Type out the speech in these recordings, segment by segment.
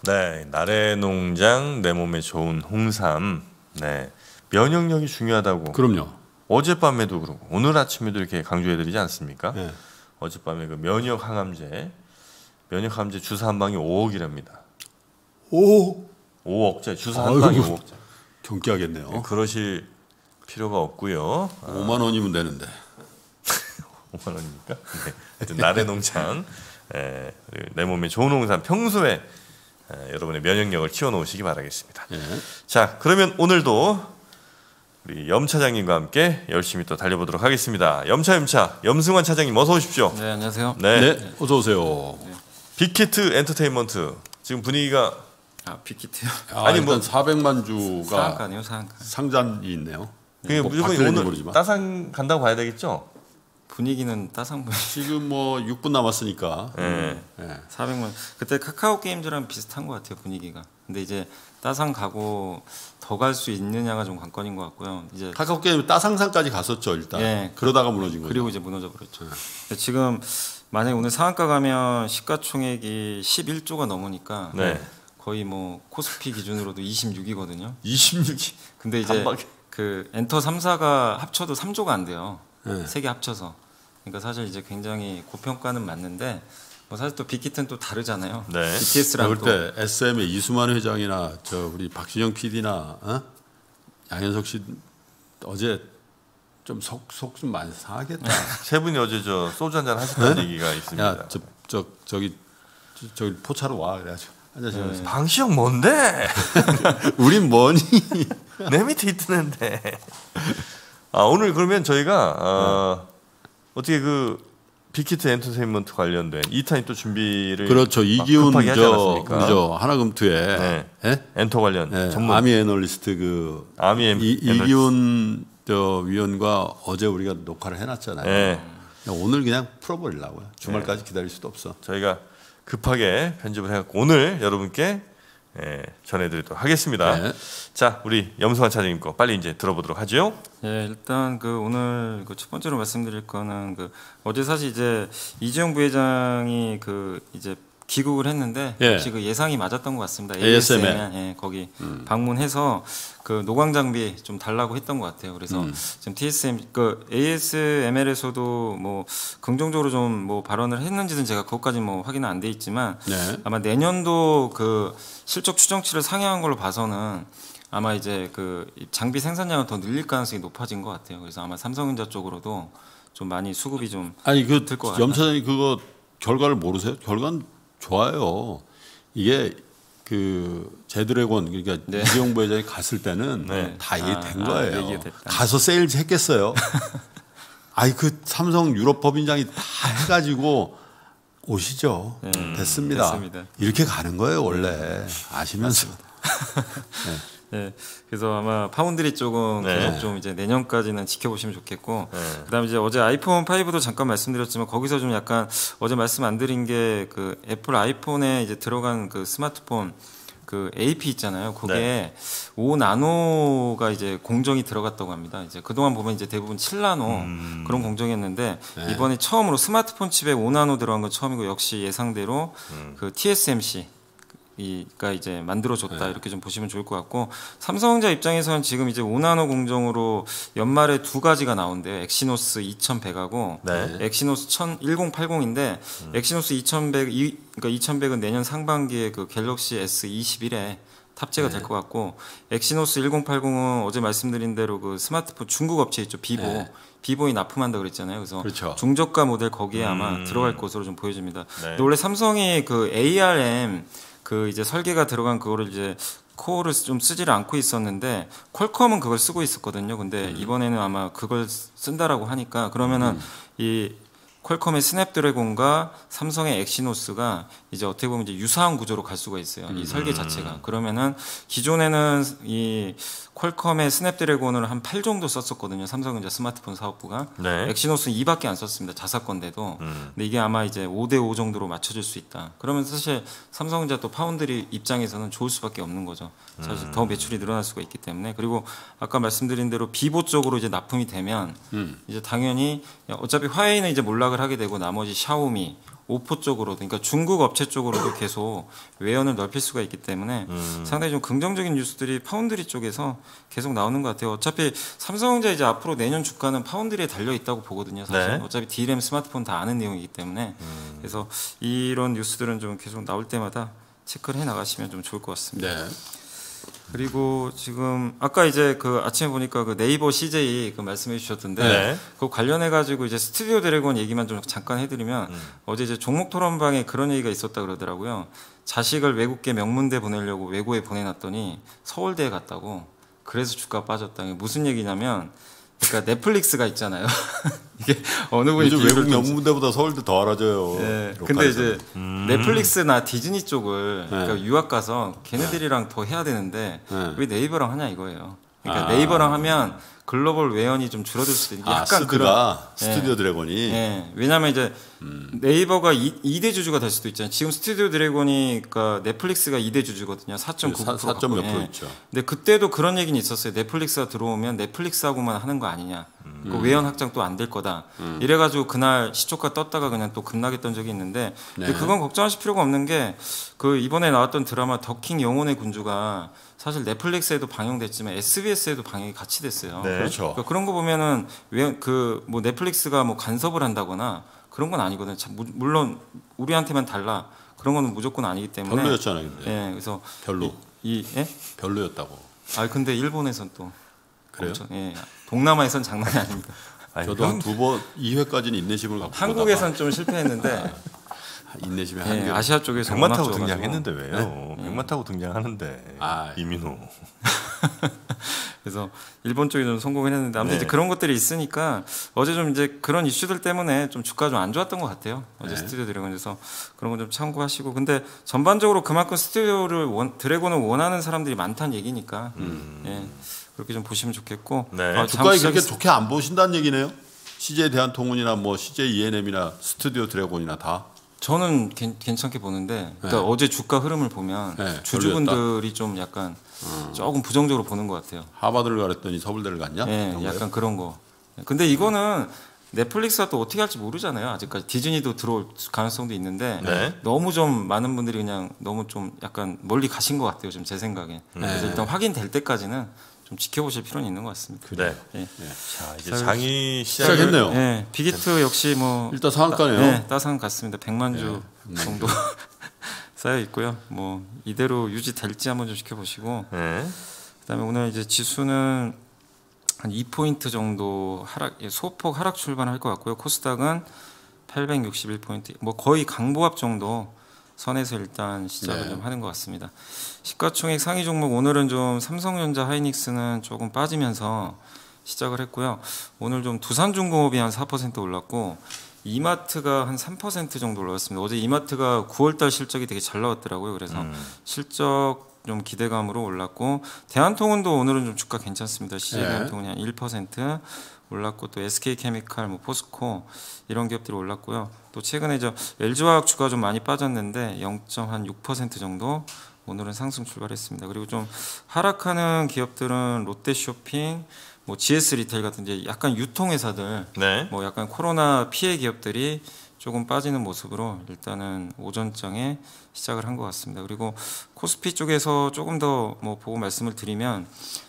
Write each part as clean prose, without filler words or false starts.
네, 나래 농장 내 몸에 좋은 홍삼. 네, 면역력이 중요하다고. 그럼요. 어젯밤에도 그러고 오늘 아침에도 이렇게 강조해드리지 않습니까? 네. 어젯밤에 그 면역 항암제 주사 한 방이 5억이랍니다. 5억째 주사 한 방이 5억째. 경기하겠네요. 그러실 필요가 없고요. 5만 원이면 되는데. 5만 원입니까? 네. 나래 농장 내 몸에 좋은 홍삼 평소에 여러분의 면역력을 키워놓으시기 바라겠습니다. 예. 자, 그러면 오늘도 우리 염 차장님과 함께 열심히 또 달려보도록 하겠습니다. 염차 염승환 차장님 어서 오십시오. 네, 안녕하세요. 네, 어서 오세요. 빅히트 엔터테인먼트 지금 분위기가 빅히트요. 아니 뭐 400만 주가 상한가네요, 상한가. 상잔이 있네요. 그게 뭐 무조건 바뀔는지 오늘 모르지만. 따상 간다고 봐야 되겠죠? 분위기는 따상 분위기. 지금 뭐 6분 남았으니까. 네. 400만. 그때 카카오 게임즈랑 비슷한 것 같아요, 분위기가. 근데 이제 따상 가고 더 갈 수 있느냐가 좀 관건인 것 같고요. 이제 카카오 게임 따상상까지 갔었죠 일단. 예. 그러다가 무너진 거죠. 그리고 이제 무너져 버렸죠. 근데 지금 만약에 오늘 상한가 가면 시가총액이 11조가 넘으니까 네. 거의 뭐 코스피 기준으로도 26이거든요. 26이. 근데 이제 그 엔터 3사가 합쳐도 3조가 안 돼요. 네. 세 개 합쳐서. 그러니까 사실 이제 굉장히 고평가는 맞는데 뭐 사실 또 빅히트는 또 다르잖아요. 네. BTS랑 또 그럴 때 SM의 이수만 회장이나 저 우리 박진영 PD나 양현석 씨 어제 좀 속 좀 많이 상하겠다. 세 분이 어제 저 소주 한잔 하셨다는 네? 얘기가 있습니다. 야, 저기 포차로 와 그래가지고 앉아서 방시형 뭔데? 우린 뭐니? 내 밑에 있는데. 오늘 그러면 저희가 어떻게 그 빅히트 엔터테인먼트 관련된 2탄이 또 준비를 그렇죠. 이기훈 급하게 하지 않았습니까? 저 하나금투에 네. 예? 엔터 관련 전문 아미 애널리스트 그 이기훈 저 위원과 어제 우리가 녹화를 해놨잖아요. 네. 오늘 그냥 풀어버리려고요. 주말까지 기다릴 수도 없어. 저희가 급하게 편집을 해갖고 오늘 여러분께 전해드리도록 하겠습니다. 네. 자, 우리 염승환 차장님 거 빨리 이제 들어보도록 하죠. 예, 일단 그 오늘 그 첫 번째로 말씀드릴 거는 그 어제 사실 이제 이재용 부회장이 그 이제 귀국을 했는데 예. 역시 그 예상이 맞았던 것 같습니다. ASM에 예, 거기 방문해서 그 노광 장비 좀 달라고 했던 것 같아요. 그래서 지금 TSM 그 ASML에서도 뭐 긍정적으로 좀 뭐 발언을 했는지는 제가 그것까지 뭐 확인은 안 돼 있지만 네. 아마 내년도 그 실적 추정치를 상회한 걸로 봐서는 아마 이제 그 장비 생산량을 더 늘릴 가능성이 높아진 것 같아요. 그래서 아마 삼성전자 쪽으로도 좀 많이 수급이 좀 아니 그 될 것 같아요. 염 차장님 그거 결과를 모르세요? 결과는 좋아요. 이게 그 제드래곤 그러니까 네. 이재용 부회장이 갔을 때는 네. 다 이해된 거예요. 얘기가 됐다. 가서 세일즈 했겠어요. 아이 그 삼성 유럽 법인장이 다 해가지고 오시죠. 됐습니다. 됐습니다. 이렇게 가는 거예요 원래 아시면서. 네, 그래서 아마 파운드리 쪽은 네. 계속 좀 이제 내년까지는 지켜보시면 좋겠고, 네. 그다음에 이제 어제 아이폰 5도 잠깐 말씀드렸지만 거기서 좀 약간 어제 말씀 안 드린 게 그 애플 아이폰에 이제 들어간 그 스마트폰 그 AP 있잖아요. 그게 네. 5나노가 이제 공정이 들어갔다고 합니다. 이제 그동안 보면 이제 대부분 7나노 그런 공정이었는데 이번에 처음으로 스마트폰 칩에 5나노 들어간 건 처음이고 역시 예상대로 그 TSMC 가 이제 만들어줬다 이렇게 좀 보시면 좋을 것 같고 삼성전자 입장에서는 지금 이제 5나노 공정으로 연말에 두 가지가 나온대요. 엑시노스 2100하고 네. 엑시노스 1080인데 엑시노스 2100 그러니까 2100은 내년 상반기에 그 갤럭시 S21에 탑재가 될 것 같고 엑시노스 1080은 어제 말씀드린 대로 그 스마트폰 중국 업체 있죠. 비보. 비보이 납품한다 그랬잖아요. 그래서 그렇죠. 중저가 모델 거기에 아마 들어갈 것으로 좀 보여집니다. 네. 근데 원래 삼성이 그 ARM 그 이제 설계가 들어간 그거를 이제 코어를 좀 쓰지를 않고 있었는데 퀄컴은 그걸 쓰고 있었거든요. 근데 이번에는 아마 그걸 쓴다라고 하니까 그러면은 이 퀄컴의 스냅드래곤과 삼성의 엑시노스가 이제 어떻게 보면 이제 유사한 구조로 갈 수가 있어요. 이 설계 자체가. 그러면은 기존에는 이 퀄컴의 스냅드래곤을 한 8 정도 썼었거든요. 삼성전자 스마트폰 사업부가. 네. 엑시노스는 2밖에 안 썼습니다. 자사건데도. 근데 이게 아마 이제 5대5 정도로 맞춰질 수 있다. 그러면 사실 삼성전자 또 파운드리 입장에서는 좋을 수밖에 없는 거죠. 사실 더 매출이 늘어날 수가 있기 때문에. 그리고 아까 말씀드린 대로 비보 쪽으로 이제 납품이 되면 이제 당연히 어차피 화웨이는 이제 몰락을 하게 되고 나머지 샤오미, 오포 쪽으로도, 그러니까 중국 업체 쪽으로도 계속 외연을 넓힐 수가 있기 때문에 상당히 좀 긍정적인 뉴스들이 파운드리 쪽에서 계속 나오는 것 같아요. 어차피 삼성전자 이제 앞으로 내년 주가는 파운드리에 달려 있다고 보거든요. 사실 네. 어차피 D램 스마트폰 다 아는 내용이기 때문에 그래서 이런 뉴스들은 좀 계속 나올 때마다 체크를 해 나가시면 좀 좋을 것 같습니다. 네. 그리고 지금 아까 이제 그 아침에 보니까 그 네이버 CJ 그 말씀해 주셨던데 네. 그 관련해 가지고 이제 스튜디오 드래곤 얘기만 좀 잠깐 해드리면 어제 이제 종목 토론방에 그런 얘기가 있었다 그러더라고요. 자식을 외국계 명문대 보내려고 외고에 보내놨더니 서울대에 갔다고. 그래서 주가 빠졌다. 이게 무슨 얘기냐면 그러니까 넷플릭스가 있잖아요. 이게 어느 분이 요즘 외국 비유를 좀 명문대보다 서울대 더 알아줘요. 네. 로컬에서. 근데 이제 넷플릭스나 디즈니 쪽을 네. 그러니까 유학 가서 걔네들이랑 더 해야 되는데 네. 왜 네이버랑 하냐 이거예요. 그러니까 아. 네이버랑 하면 글로벌 외연이 좀 줄어들 수도 있는 게 약간 스드가 그런 스튜디오 드래곤이 예. 왜냐면 이제 네이버가 2대 주주가 될 수도 있잖아요. 지금 스튜디오 드래곤이 그러니까 넷플릭스가 2대 주주거든요. 4.9% 4점 몇 프로 있죠. 근데 그때도 그런 얘기는 있었어요. 넷플릭스가 들어오면 넷플릭스하고만 하는 거 아니냐. 그 외연 확장 또 안 될 거다. 이래가지고 그날 시초가 떴다가 그냥 또 급락했던 적이 있는데 근데 네. 그건 걱정하실 필요가 없는 게 그 이번에 나왔던 드라마 더킹 영혼의 군주가 사실 넷플릭스에도 방영됐지만 SBS에도 방영이 같이 됐어요. 네. 그렇죠. 그러니까 그런 거 보면은 그뭐 넷플릭스가 뭐 간섭을 한다거나 그런 건 아니거든요. 물론 우리한테만 달라 그런 거는 무조건 아니기 때문에. 별로였잖아요, 근데. 예, 그래서 별로. 예? 별로였다고. 아 근데 일본에선 또 그래요? 예, 동남아에선 장난이 아닙니다. 아니, 저도 한 2회까지는 인내심을 갖고 한국에선 좀 실패했는데 보다가 인내심의 예, 한계. 아시아 쪽에서 백만 워낙 타고 좋아가지고. 등장했는데 왜요? 백만 타고 등장하는데 아, 이민호. 그래서 일본 쪽이 좀 성공을 했는데 아무튼 네. 이제 그런 것들이 있으니까 어제 좀 이제 그런 이슈들 때문에 좀 주가가 좀 안 좋았던 것 같아요. 어제 네. 스튜디오 드래곤에서 그런 건 좀 참고하시고 근데 전반적으로 그만큼 스튜디오를 드래곤을 원하는 사람들이 많다는 얘기니까 예, 그렇게 좀 보시면 좋겠고 네. 아, 주가에 잠시 그렇게 좋게 안 보신다는 얘기네요. CJ 대한통운이나 뭐 CJ ENM이나 스튜디오 드래곤이나 다. 저는 괜찮게 보는데 그러니까 네. 어제 주가 흐름을 보면 네, 주주분들이 좀 약간 조금 부정적으로 보는 것 같아요. 하버드를 가랬더니 서울대를 갔냐? 예, 이런 거예요? 약간 그런 거. 근데 이거는 넷플릭스가 또 어떻게 할지 모르잖아요. 아직까지 디즈니도 들어올 가능성도 있는데 네. 너무 좀 많은 분들이 그냥 너무 좀 약간 멀리 가신 것 같아요. 지금 제 생각에. 그래서 일단 확인될 때까지는 좀 지켜보실 필요는 있는 것 같습니다. 네. 예. 자 이제 자, 장이 시작을 시작했네요. 예, 빅히트 역시 뭐 일단 상한가네요. 네, 따상 같습니다. 100만 주 정도 쌓여 있고요. 뭐 이대로 유지될지 한번 좀 지켜보시고 네. 그다음에 오늘 이제 지수는 한 2포인트 정도 소폭 하락 출발할 것 같고요. 코스닥은 861포인트, 뭐 거의 강보합 정도 선에서 일단 시작을 네. 좀 하는 것 같습니다. 시가총액 상위 종목 오늘은 좀 삼성전자, 하이닉스는 조금 빠지면서 시작을 했고요. 오늘 좀 두산중공업이 한 4% 올랐고 이마트가 한 3% 정도 올랐습니다. 어제 이마트가 9월달 실적이 되게 잘 나왔더라고요. 그래서 실적 좀 기대감으로 올랐고 대한통운도 오늘은 좀 주가 괜찮습니다. CJ 대한통운이 한 1% 올랐고 또 SK케미칼, 뭐 포스코 이런 기업들이 올랐고요. 또 최근에 LG화학 주가 좀 많이 빠졌는데 0.6% 정도 오늘은 상승 출발했습니다. 그리고 좀 하락하는 기업들은 롯데쇼핑, 뭐 GS 리테일 같은 이제 약간 유통회사들, 네. 뭐 약간 코로나 피해 기업들이 조금 빠지는 모습으로 일단은 오전장에 시작을 한 것 같습니다. 그리고 코스피 쪽에서 조금 더 뭐 보고 말씀을 드리면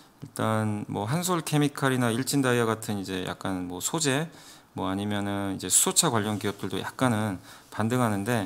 일단 뭐 한솔케미칼이나 일진다이아 같은 이제 약간 뭐 소재 뭐 아니면은 이제 수소차 관련 기업들도 약간은 반등하는데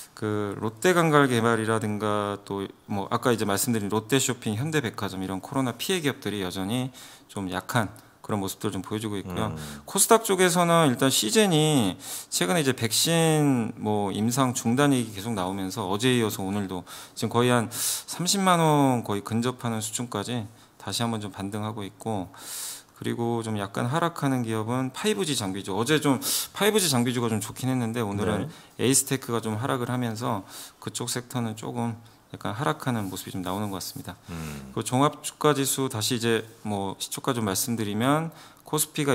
그 롯데관광개발이라든가 또 뭐 아까 이제 말씀드린 롯데쇼핑, 현대백화점 이런 코로나 피해 기업들이 여전히 좀 약한 그런 모습들 좀 보여주고 있고요. 코스닥 쪽에서는 일단 시젠이 최근에 이제 백신 뭐 임상 중단 얘기 계속 나오면서 어제에 이어서 오늘도 지금 거의 한 30만 원 거의 근접하는 수준까지 다시 한번 좀 반등하고 있고 그리고 좀 약간 하락하는 기업은 5G 장비주. 어제 좀 5G 장비주가 좀 좋긴 했는데 오늘은 에이스테크가 좀 하락을 하면서 그쪽 섹터는 조금 약간 하락하는 모습이 좀 나오는 것 같습니다. 그 종합주가지수 다시 이제 뭐 시초가 좀 말씀드리면 코스피가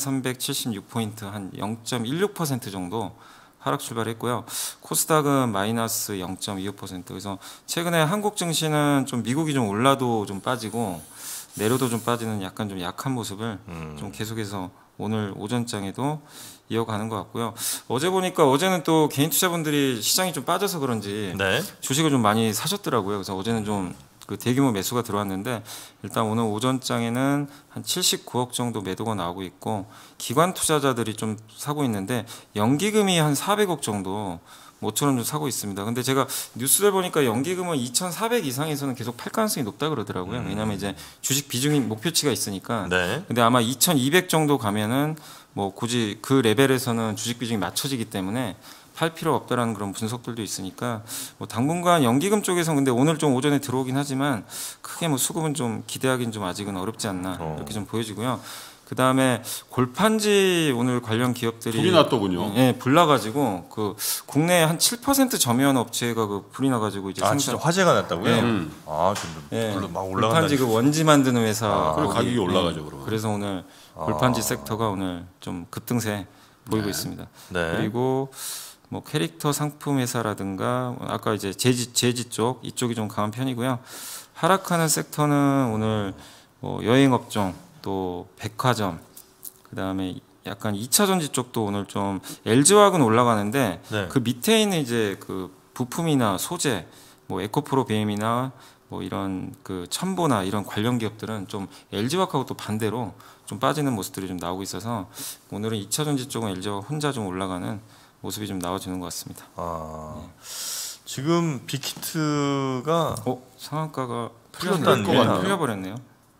2,376포인트 한 0.16% 정도 하락 출발했고요. 코스닥은 마이너스 0.25%. 그래서 최근에 한국 증시는 좀 미국이 좀 올라도 좀 빠지고 내려도 좀 빠지는 약간 좀 약한 모습을 좀 계속해서 오늘 오전장에도 이어가는 것 같고요. 어제 보니까 어제는 또 개인 투자분들이 시장이 좀 빠져서 그런지 네. 주식을 좀 많이 사셨더라고요. 그래서 어제는 좀 그 대규모 매수가 들어왔는데 일단 오늘 오전장에는 한 79억 정도 매도가 나오고 있고 기관 투자자들이 좀 사고 있는데 연기금이 한 400억 정도 모처럼 좀 사고 있습니다. 근데 제가 뉴스를 보니까 연기금은 2,400 이상에서는 계속 팔 가능성이 높다 그러더라고요. 왜냐하면 이제 주식 비중이 목표치가 있으니까. 네. 근데 아마 2,200 정도 가면은 뭐 굳이 그 레벨에서는 주식 비중이 맞춰지기 때문에 팔 필요 없다라는 그런 분석들도 있으니까 뭐 당분간 연기금 쪽에서 근데 오늘 좀 오전에 들어오긴 하지만 크게 뭐 수급은 좀 기대하기는 좀 아직은 어렵지 않나 이렇게 좀 보여지고요. 그 다음에 골판지 오늘 관련 기업들이 불이 났더군요. 예, 불나가지고 그 국내 한 7% 점유하는 업체가 그 불이 나가지고 이제 진짜 화재가 났다고요? 네. 아, 지금 예, 막 올라간다. 골판지 그 원지 만드는 회사 그리고 거기, 가격이 올라가죠, 그러면. 그래서 오늘 골판지 섹터가 오늘 좀 급등세 보이고 있습니다. 네. 그리고 뭐 캐릭터 상품 회사라든가 아까 이제 제지 쪽 이쪽이 좀 강한 편이고요. 하락하는 섹터는 오늘 뭐 여행 업종 또 백화점 그다음에 약간 2차 전지 쪽도 오늘 좀 LG화학은 올라가는데 네. 그 밑에 있는 이제 그 부품이나 소재 뭐 에코프로 BM이나 뭐 이런 그 첨보나 이런 관련 기업들은 좀 LG화학하고 또 반대로 좀 빠지는 모습들이 좀 나오고 있어서 오늘은 2차 전지 쪽은 LG화학 혼자 좀 올라가는 모습이 좀 나와주는 것 같습니다. 지금 빅히트가 상한가가 풀렸다는 풀려버렸네요.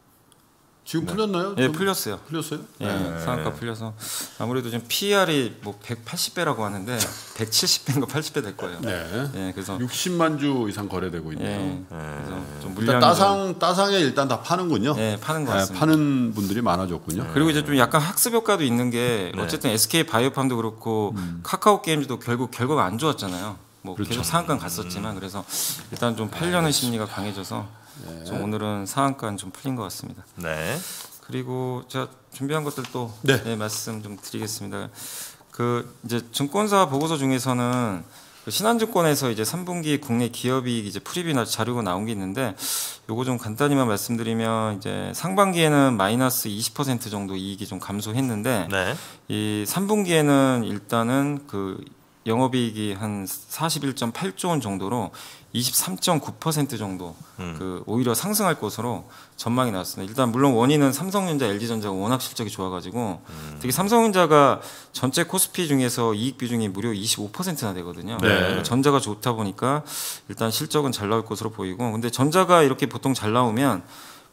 지금 풀렸나요? 예, 좀 풀렸어요. 풀렸어요? 예, 상한가 풀려서 아무래도 지금 PER이 뭐 180배라고 하는데 170배인가 80배 될 거예요. 네. 예, 그래서 60만 주 이상 거래되고 있네요. 예, 그래서 좀 일단 물량 따상에 일단 다 파는군요. 예, 파는 것 네, 같습니다. 파는 분들이 많아졌군요. 그리고 이제 좀 약간 학습 효과도 있는 게 어쨌든 SK 바이오팜도 그렇고 카카오 게임즈도 결국 결과가 안 좋았잖아요. 뭐 그렇죠. 계속 상한가 갔었지만 그래서 일단 좀 팔려는 심리가 강해져서 좀 오늘은 상한가는 좀 풀린 것 같습니다. 네. 그리고 제가 준비한 것들 또 네. 말씀 좀 드리겠습니다. 그 이제 증권사 보고서 중에서는 그 신한증권에서 이제 3분기 국내 기업이익 이제 프리뷰나 자료가 나온 게 있는데 요거 좀 간단히만 말씀드리면 이제 상반기에는 마이너스 20% 정도 이익이 좀 감소했는데 네. 이 3분기에는 일단은 그 영업이익이 한 41.8조 원 정도로 23.9% 정도 그 오히려 상승할 것으로 전망이 나왔습니다. 일단 물론 원인은 삼성전자, LG전자가 워낙 실적이 좋아가지고 특히 삼성전자가 전체 코스피 중에서 이익 비중이 무려 25%나 되거든요. 네. 그러니까 전자가 좋다 보니까 일단 실적은 잘 나올 것으로 보이고, 근데 전자가 이렇게 보통 잘 나오면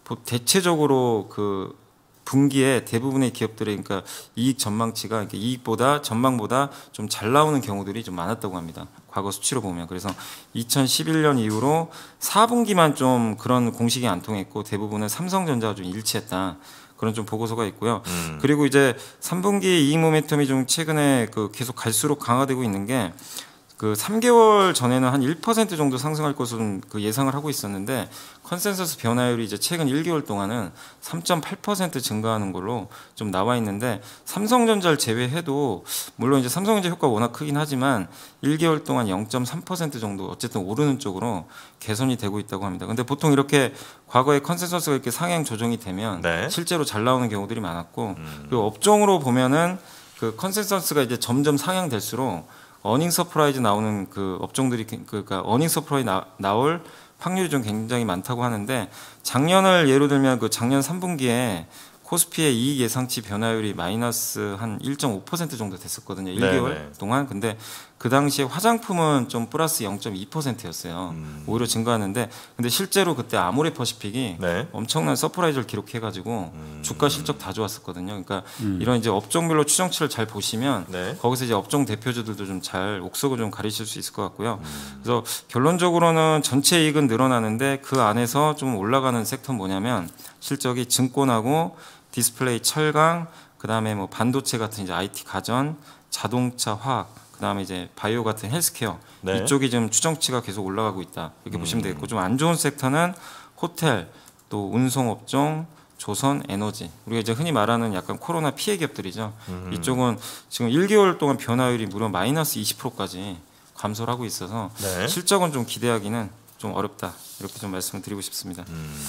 대체적으로 그 분기에 대부분의 기업들의 그러니까 이익 전망치가 그러니까 이익보다 전망보다 좀 잘 나오는 경우들이 좀 많았다고 합니다. 과거 수치로 보면. 그래서 2011년 이후로 4분기만 좀 그런 공식이 안 통했고 대부분은 삼성전자가 좀 일치했다. 그런 좀 보고서가 있고요. 그리고 이제 3분기 이익 모멘텀이 좀 최근에 그 계속 갈수록 강화되고 있는 게 그 3개월 전에는 한 1% 정도 상승할 것으로 그 예상을 하고 있었는데 컨센서스 변화율이 이제 최근 1개월 동안은 3.8% 증가하는 걸로 좀 나와 있는데 삼성전자를 제외해도 물론 이제 삼성전자 효과가 워낙 크긴 하지만 1개월 동안 0.3% 정도 어쨌든 오르는 쪽으로 개선이 되고 있다고 합니다. 근데 보통 이렇게 과거에 컨센서스가 이렇게 상향 조정이 되면 네. 실제로 잘 나오는 경우들이 많았고 그리고 업종으로 보면은 그 컨센서스가 이제 점점 상향될수록 어닝 서프라이즈 나오는 그 업종들이 그러니까 어닝 서프라이즈 나올 확률이 좀 굉장히 많다고 하는데 작년을 예로 들면 그 작년 3분기에 코스피의 이익 예상치 변화율이 마이너스 한 1.5% 정도 됐었거든요. 1개월 네네. 동안. 근데 그 당시에 화장품은 좀 플러스 0.2%였어요. 오히려 증가하는데 근데 실제로 그때 아모레퍼시픽이 네. 엄청난 서프라이즈를 기록해가지고 주가 실적 다 좋았었거든요. 그러니까 이런 이제 업종별로 추정치를 잘 보시면 네. 거기서 이제 업종 대표주들도 좀 잘 옥석을 좀 가리실 수 있을 것 같고요. 그래서 결론적으로는 전체 이익은 늘어나는데 그 안에서 좀 올라가는 섹터는 뭐냐면 실적이 증권하고 디스플레이, 철강, 그다음에 뭐 반도체 같은 이제 IT 가전, 자동차, 화학, 그다음에 이제 바이오 같은 헬스케어 네. 이쪽이 좀 추정치가 계속 올라가고 있다 이렇게 보시면 되겠고 좀 안 좋은 섹터는 호텔, 또 운송업종, 조선, 에너지 우리가 이제 흔히 말하는 약간 코로나 피해 기업들이죠. 이쪽은 지금 1개월 동안 변화율이 무려 마이너스 20%까지 감소를 하고 있어서 네. 실적은 좀 기대하기는 좀 어렵다 이렇게 좀 말씀을 드리고 싶습니다.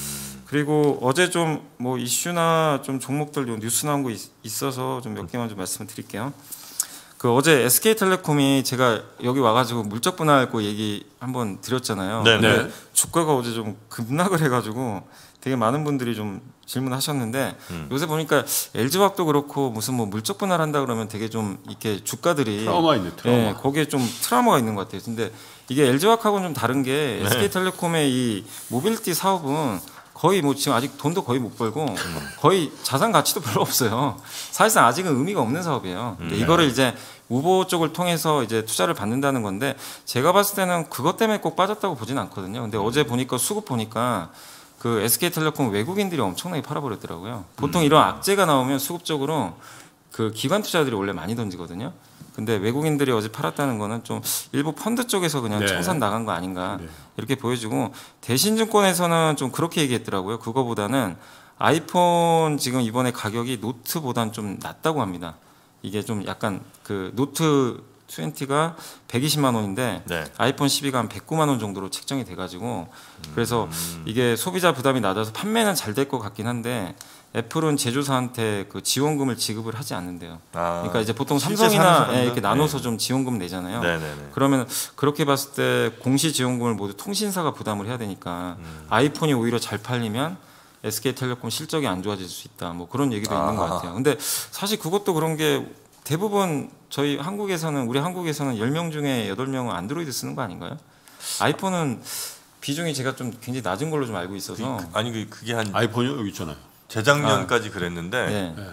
그리고 어제 좀 뭐 이슈나 좀 종목들 요 뉴스 나온 거 있어서 좀 몇 개만 좀 말씀을 드릴게요. 그 어제 SK텔레콤이 제가 여기 와가지고 물적 분할고 얘기 한번 드렸잖아요. 네. 근데 주가가 어제 좀 급락을 해가지고 되게 많은 분들이 좀 질문하셨는데 요새 보니까 LG화학도 그렇고 무슨 뭐 물적 분할한다 그러면 되게 좀 이렇게 주가들이 트라우마 있네. 트라우마. 예, 거기에 좀 트라우마가 있는 것 같아요. 근데 이게 LG화학하고는 좀 다른 게 SK텔레콤의 이 모빌리티 사업은 거의 뭐 지금 아직 돈도 거의 못 벌고 거의 자산 가치도 별로 없어요. 사실상 아직은 의미가 없는 사업이에요. 근데 이거를 이제 우보 쪽을 통해서 이제 투자를 받는다는 건데 제가 봤을 때는 그것 때문에 꼭 빠졌다고 보진 않거든요. 근데 어제 보니까 수급 보니까 그 SK텔레콤 외국인들이 엄청나게 팔아버렸더라고요. 보통 이런 악재가 나오면 수급적으로 그 기관 투자들이 원래 많이 던지거든요. 근데 외국인들이 어제 팔았다는 거는 좀 일부 펀드 쪽에서 그냥 네. 청산 나간 거 아닌가 네. 이렇게 보여지고 대신증권에서는 좀 그렇게 얘기했더라고요. 그거보다는 아이폰 지금 이번에 가격이 노트보다는 좀 낮다고 합니다. 이게 좀 약간 그 노트 20가 120만 원인데 네. 아이폰 12가 한 109만 원 정도로 책정이 돼가지고 그래서 이게 소비자 부담이 낮아서 판매는 잘 될 것 같긴 한데 애플은 제조사한테 그 지원금을 지급을 하지 않는데요. 그러니까 이제 보통 실제 사는 삼성이나 사람들? 이렇게 나눠서 네. 좀 지원금 내잖아요. 네네네. 그러면 그렇게 봤을 때 공시 지원금을 모두 통신사가 부담을 해야 되니까 아이폰이 오히려 잘 팔리면 SK텔레콤 실적이 안 좋아질 수 있다. 뭐 그런 얘기도 있는 것 같아요. 근데 사실 그것도 그런 게 대부분 저희 한국에서는 우리 한국에서는 10명 중에 8명은 안드로이드 쓰는 거 아닌가요? 아이폰은 비중이 제가 좀 굉장히 낮은 걸로 좀 알고 있어서 아니 그게 한 아이폰이 여기 있잖아요. 재작년까지 그랬는데 네. 네.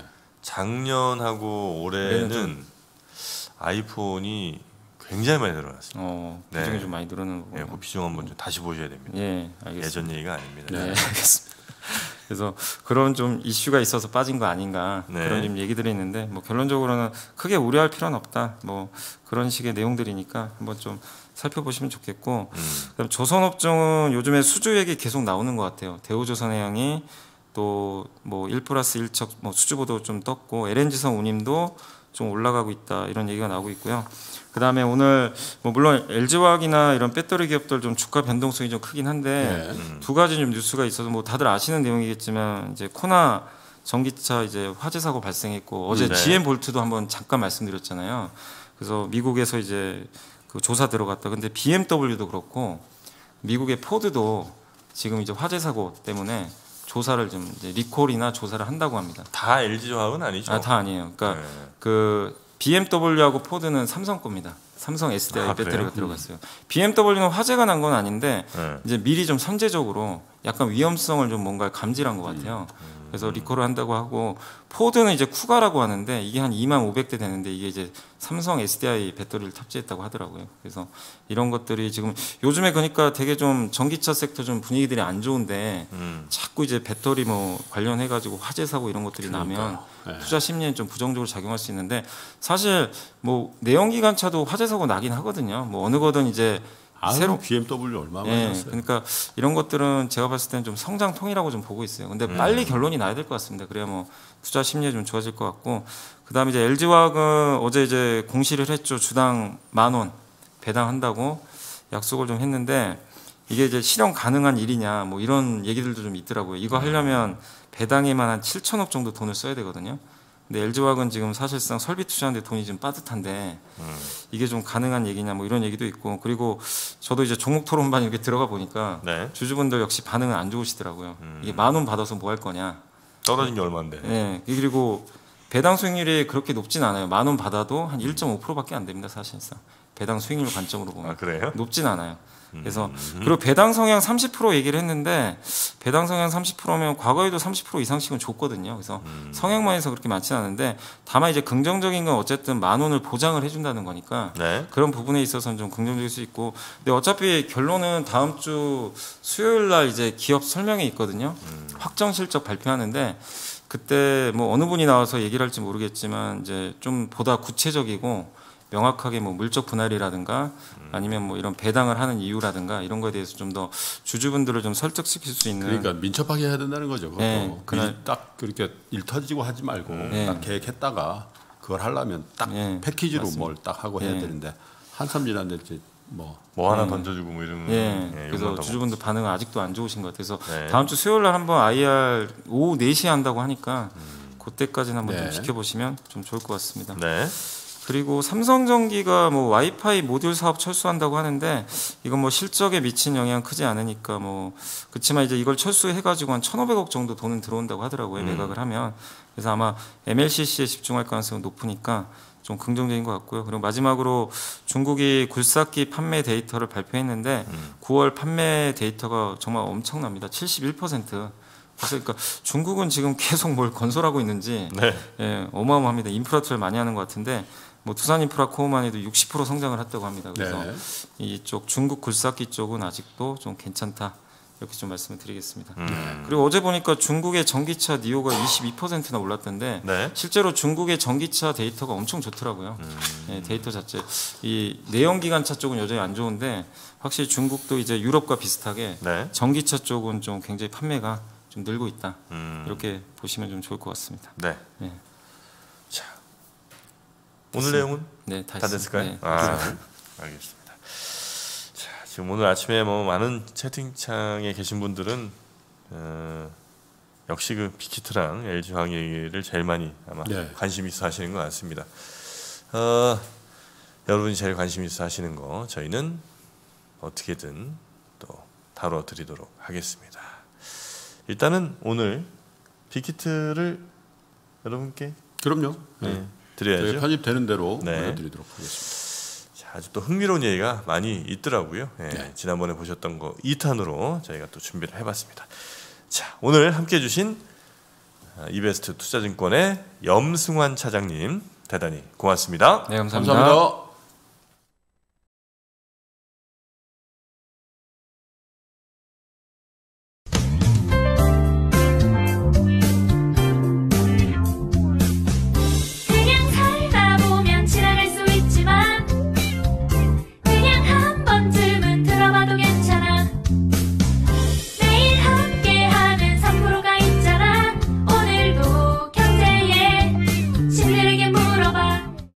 작년하고 올해는 아이폰이 굉장히 많이 늘어났습니다. 비중이 네. 좀 많이 늘어나는 거고. 예, 그 비중 한번 좀 다시 보셔야 됩니다. 예, 알겠습니다. 예전 얘기가 아닙니다. 네, 알겠습니다. 그래서 그런 좀 이슈가 있어서 빠진 거 아닌가 네. 그런 좀 얘기들이 있는데 뭐 결론적으로는 크게 우려할 필요는 없다. 뭐 그런 식의 내용들이니까 한번 좀 살펴보시면 좋겠고 그다음 조선업종은 요즘에 수주 얘기 계속 나오는 것 같아요. 대우조선해양이 또 뭐 1+1척 뭐 수주 보도 좀 떴고 LNG성 운임도 좀 올라가고 있다 이런 얘기가 나오고 있고요. 그다음에 오늘 뭐 물론 LG화학이나 이런 배터리 기업들 좀 주가 변동성이 좀 크긴 한데 두 가지 좀 뉴스가 있어서 뭐 다들 아시는 내용이겠지만 이제 코나 전기차 이제 화재 사고 발생했고 어제 네. GM 볼트도 한번 잠깐 말씀드렸잖아요. 그래서 미국에서 이제 그 조사 들어갔다. 근데 BMW도 그렇고 미국의 포드도 지금 이제 화재 사고 때문에 조사를 좀 이제 리콜이나 조사를 한다고 합니다. 다 LG화학은 아니죠? 아, 다 아니에요. 그러니까 네. 그 BMW하고 포드는 삼성 겁니다. 삼성 SDI 아, 배터리가 그래요? 들어갔어요. BMW는 화재가 난 건 아닌데 네. 이제 미리 좀 선제적으로 약간 위험성을 좀 뭔가 감지한 것 같아요. 그래서 리콜을 한다고 하고 포드는 이제 쿠가라고 하는데 이게 한 25,000대 되는데 이게 이제 삼성 SDI 배터리를 탑재했다고 하더라고요. 그래서 이런 것들이 지금 요즘에 그러니까 되게 좀 전기차 섹터 좀 분위기들이 안 좋은데 자꾸 이제 배터리 뭐 관련해 가지고 화재 사고 이런 것들이 나면 네. 투자 심리에 좀 부정적으로 작용할 수 있는데 사실 뭐 내연기관차도 화재 사고 나긴 하거든요. 뭐 어느 거든 이제 새로 BMW 얼마 많이 예, 났어요. 그러니까 이런 것들은 제가 봤을 때는 좀 성장통이라고 좀 보고 있어요. 근데 빨리 결론이 나야 될 것 같습니다. 그래야 뭐 투자 심리에 좀 좋아질 것 같고, 그다음에 이제 LG화학은 어제 이제 공시를 했죠. 주당 10,000원 배당한다고 약속을 좀 했는데 이게 이제 실현 가능한 일이냐 뭐 이런 얘기들도 좀 있더라고요. 이거 하려면 배당에만 한 7천억 정도 돈을 써야 되거든요. 근데 LG화학은 지금 사실상 설비 투자하는데 돈이 좀 빠듯한데 이게 좀 가능한 얘기냐 뭐 이런 얘기도 있고, 그리고 저도 이제 종목 토론반 이렇게 들어가 보니까 네. 주주분들 역시 반응은 안 좋으시더라고요. 이게 10,000원 받아서 뭐 할 거냐. 떨어진 게 얼마인데? 예. 그리고 배당 수익률이 그렇게 높진 않아요. 10,000원 받아도 한 1.5%밖에 안 됩니다. 사실상 배당 수익률 관점으로 보면 아 그래요? 높진 않아요. 그래서 그리고 배당 성향 30% 얘기를 했는데 배당 성향 30%면 과거에도 30% 이상씩은 줬거든요. 그래서 성향만 해서 그렇게 많지는 않은데 다만 이제 긍정적인 건 어쨌든 10,000원을 보장을 해준다는 거니까 네. 그런 부분에 있어서는 좀 긍정적일 수 있고, 근데 어차피 결론은 다음 주 수요일 날 이제 기업 설명회 있거든요. 확정 실적 발표하는데 그때 뭐 어느 분이 나와서 얘기를 할지 모르겠지만 이제 좀 보다 구체적이고 명확하게 뭐 물적 분할이라든가 아니면 뭐 이런 배당을 하는 이유라든가 이런 거에 대해서 좀 더 주주분들을 좀 설득시킬 수 있는. 그러니까 민첩하게 해야 된다는 거죠. 그것도 네, 그날- 미리 딱 그렇게 일 터지고 하지 말고 네. 딱 계획했다가 그걸 하려면 딱 네, 패키지로 맞습니다. 뭘 딱 하고 해야 네. 되는데 한참 지났는데 이제 뭐 하나 던져주고 뭐 이러면 그래서 욕먹다고. 주주분들 반응은 아직도 안 좋으신 것 같아서 네. 다음 주 수요일 날 한번 IR 오후 4시에 한다고 하니까 그때까지는 한번 좀 네. 지켜보시면 좀 좋을 것 같습니다. 네. 그리고 삼성전기가 뭐 와이파이 모듈 사업 철수한다고 하는데 이건 뭐 실적에 미친 영향 크지 않으니까 뭐 그렇지만 이제 이걸 철수해가지고 한 1,500억 정도 돈은 들어온다고 하더라고요. 매각을 하면. 그래서 아마 MLCC에 집중할 가능성이 높으니까 좀 긍정적인 것 같고요. 그리고 마지막으로 중국이 굴삭기 판매 데이터를 발표했는데 9월 판매 데이터가 정말 엄청납니다. 71%. 그래서 그러니까 중국은 지금 계속 뭘 건설하고 있는지 네. 어마어마합니다. 인프라 투자를 많이 하는 것 같은데 뭐 두산인프라 코어만 해도 60% 성장을 했다고 합니다. 그래서 이쪽 중국 굴삭기 쪽은 아직도 좀 괜찮다. 이렇게 좀 말씀을 드리겠습니다. 그리고 어제 보니까 중국의 전기차 니오가 22%나 올랐던데 네. 실제로 중국의 전기차 데이터가 엄청 좋더라고요. 데이터 자체. 이 내연기관차 쪽은 여전히 안 좋은데 확실히 중국도 이제 유럽과 비슷하게 네. 전기차 쪽은 좀 굉장히 판매가 좀 늘고 있다. 음. 이렇게 보시면 좀 좋을 것 같습니다. 네. 네. 자, 오늘 내용은 네, 다 됐을까요? 네. 알겠습니다. 자, 지금 오늘 아침에 뭐 많은 채팅창에 계신 분들은 역시 그 빅히트랑 LG 화학얘기를 제일 많이 아마 관심 있어 하시는 것 같습니다. 여러분이 제일 관심 있어 하시는 거 저희는 어떻게든 또 다뤄드리도록 하겠습니다. 일단은 오늘 빅히트를 여러분께 그럼요. 드려야죠. 편집되는 대로 네. 보여드리도록 하겠습니다. 자, 아주 또 흥미로운 얘기가 많이 있더라고요. 지난번에 보셨던 거 2탄으로 저희가 또 준비를 해봤습니다. 자, 오늘 함께해 주신 이베스트 투자증권의 염승환 차장님 대단히 고맙습니다. 네, 감사합니다. 감사합니다.